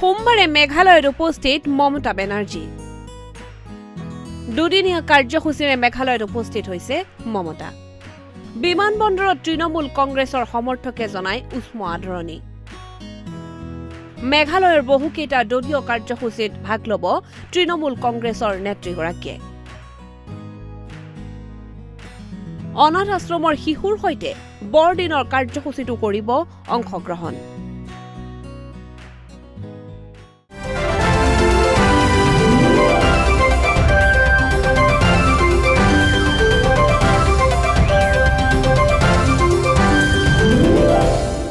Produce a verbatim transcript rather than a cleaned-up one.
সোমবাৰে মেঘালয়ত উপস্থিত মমতা বেনাৰ্জী দুদিনীয়া কাৰ্যসূচীৰে মেঘালয়ত উপস্থিত হৈছে মমতা বিমানবন্দৰত তৃণমূল কংগ্ৰেছৰ সমৰ্থকে জনাই উষ্ম আদৰণি মেঘালয়ৰ বহুকেইটা দলীয় কাৰ্যসূচীত ভাগ ল'ব তৃণমূল কংগ্ৰেছৰ নেত্ৰীগৰাকীয়ে অনাথ আশ্ৰমৰ শিশুৰ সৈতে বৰদিনৰ কাৰ্যসূচীটো কৰিব অংশগ্ৰহণ